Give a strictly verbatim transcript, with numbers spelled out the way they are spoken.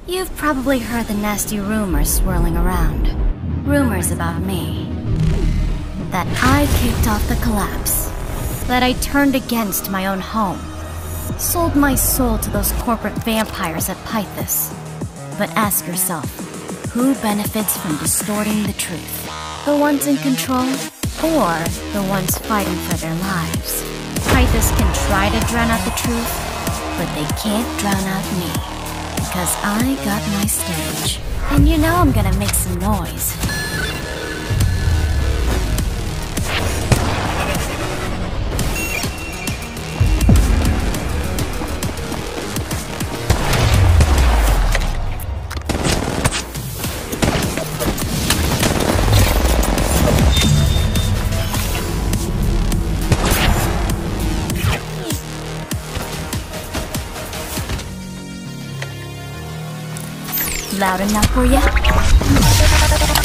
You've probably heard the nasty rumors swirling around. Rumors about me. That I kicked off the collapse. That I turned against my own home. Sold my soul to those corporate vampires at Pythas. But ask yourself, who benefits from distorting the truth? The ones in control, or the ones fighting for their lives? Pythas can try to drown out the truth, but they can't drown out me. Because I got my stage. And you know I'm gonna make some noise. Loud enough for ya?